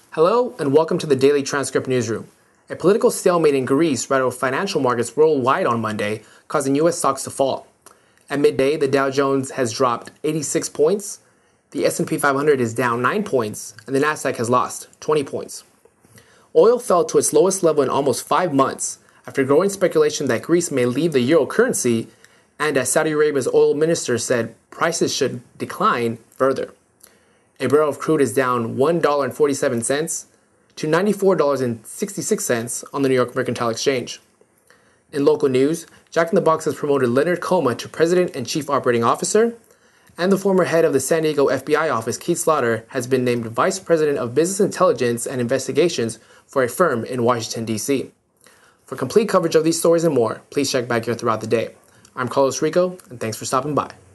Hello and welcome to the Daily Transcript Newsroom. A political stalemate in Greece rattled financial markets worldwide on Monday, causing U.S. stocks to fall. At midday, the Dow Jones has dropped 86 points, the S&P 500 is down 9 points, and the Nasdaq has lost 20 points. Oil fell to its lowest level in almost 5 months after growing speculation that Greece may leave the euro currency, and as Saudi Arabia's oil minister said prices should decline further. A barrel of crude is down $1.47 to $94.66 on the New York Mercantile Exchange. In local news, Jack in the Box has promoted Leonard Coma to President and Chief Operating Officer, and the former head of the San Diego FBI office, Keith Slaughter, has been named Vice President of Business Intelligence and Investigations for a firm in Washington, D.C. For complete coverage of these stories and more, please check back here throughout the day. I'm Carlos Rico, and thanks for stopping by.